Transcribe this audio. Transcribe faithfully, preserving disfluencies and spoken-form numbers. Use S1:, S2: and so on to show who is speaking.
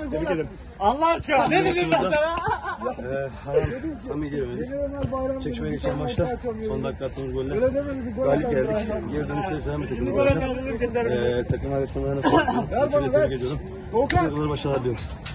S1: Tebrik ederim. Allah aşkına ne dedim ben sana?
S2: Eee Haram tam iyi diyemedik. Çekişmeye geçen maçta son dakika attığımız golle galip geldik. Geri dönüşte selam bir takımız zaten. Eee takım arkadaşlarımla nasıl? Tebrik ediyorum. Takımları başarılar diliyorum.